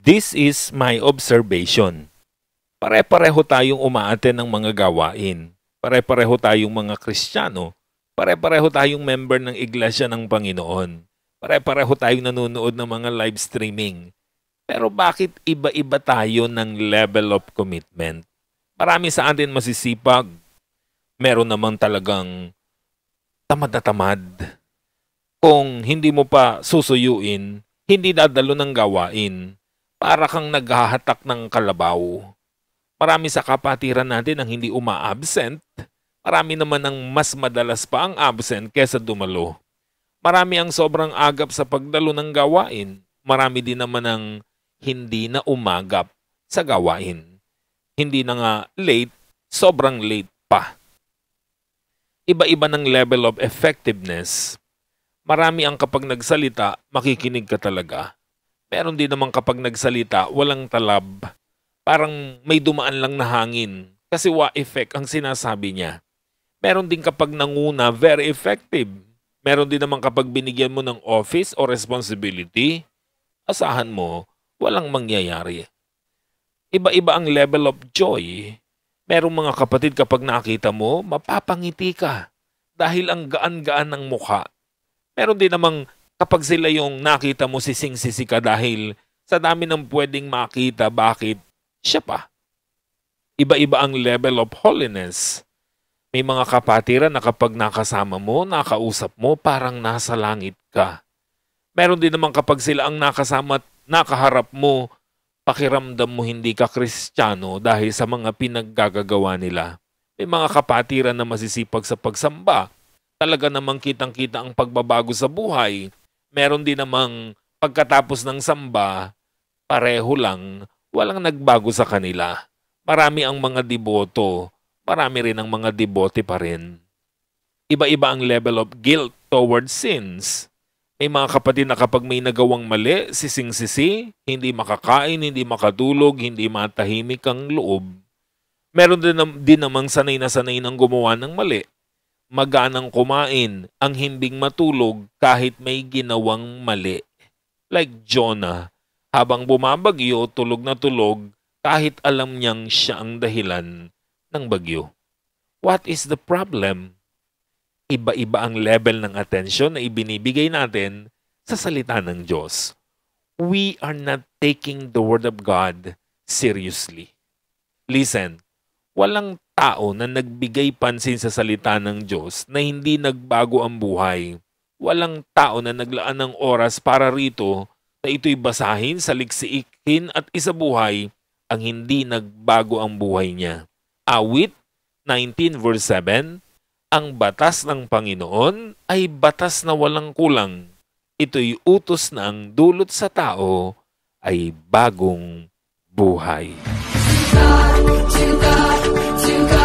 This is my observation. Pare-pareho tayong umaaten ng mga gawain. Pare-pareho tayong mga Kristiyano. Pare-pareho tayong member ng Iglesia ng Panginoon. Pare-pareho tayong nanonood ng mga live streaming. Pero bakit iba-iba tayo ng level of commitment? Marami sa atin masisipag. Meron namang talagang tamad na tamad. Kung hindi mo pa susuyuin, hindi dadalo ng gawain. Para kang naghahatak ng kalabaw. Marami sa kapatiran natin ang hindi uma-absent. Marami naman ang mas madalas pa ang absent kesa dumalo. Marami ang sobrang agap sa pagdalo ng gawain. Marami din naman ang hindi na umagap sa gawain. Hindi na nga late, sobrang late pa. Iba-iba ng level of effectiveness. Marami ang kapag nagsalita, makikinig ka talaga. Meron din naman kapag nagsalita, walang talab. Parang may dumaan lang na hangin. Kasi wa effect ang sinasabi niya. Meron din kapag nanguna, very effective. Meron din naman kapag binigyan mo ng office o responsibility, asahan mo, walang mangyayari. Iba-iba ang level of joy. Merong mga kapatid kapag nakita mo, mapapangiti ka. Dahil ang gaan-gaan ng mukha. Meron din namang kapag sila yung nakita mo sising-sisi ka dahil sa dami ng pwedeng makita, bakit siya pa? Iba-iba ang level of holiness. May mga kapatiran na kapag nakasama mo, nakausap mo, parang nasa langit ka. Meron din naman kapag sila ang nakasama at nakaharap mo, pakiramdam mo hindi ka Kristiyano dahil sa mga pinaggagawa nila. May mga kapatiran na masisipag sa pagsamba. Talaga namang kitang-kita ang pagbabago sa buhay. Meron din namang pagkatapos ng samba, pareho lang, walang nagbago sa kanila. Marami ang mga deboto, marami rin ang mga debote pa rin. Iba-iba ang level of guilt towards sins. May mga kapatid na kapag may nagawang mali, sising-sisi, hindi makakain, hindi makatulog, hindi matahimik ang loob. Meron din namang sanay na sanay ng gumawa ng mali. Maganang kumain, ang himbing matulog kahit may ginawang mali. Like Jonah, habang bumabagyo, tulog na tulog kahit alam niyang siya ang dahilan ng bagyo. What is the problem? Iba-iba ang level ng atensyon na ibinibigay natin sa salita ng Diyos. We are not taking the Word of God seriously. Listen, walang tao na nagbigay pansin sa salita ng Diyos na hindi nagbago ang buhay. Walang tao na naglaan ng oras para rito na ito'y basahin, saliksikin at isabuhay ang hindi nagbago ang buhay niya. Awit 19 verse 7, ang batas ng Panginoon ay batas na walang kulang. Ito'y utos na ang dulot sa tao ay bagong buhay. To God, to God.